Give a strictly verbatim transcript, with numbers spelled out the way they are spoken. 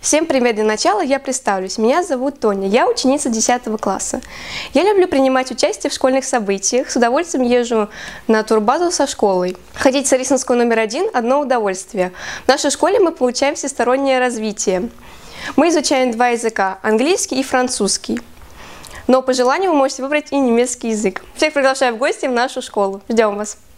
Всем привет! Для начала я представлюсь. Меня зовут Тоня, я ученица десятого класса. Я люблю принимать участие в школьных событиях, с удовольствием езжу на турбазу со школой. Ходить в Царицынскую номер один – одно удовольствие. В нашей школе мы получаем всестороннее развитие. Мы изучаем два языка – английский и французский. Но по желанию вы можете выбрать и немецкий язык. Всех приглашаю в гости в нашу школу. Ждем вас!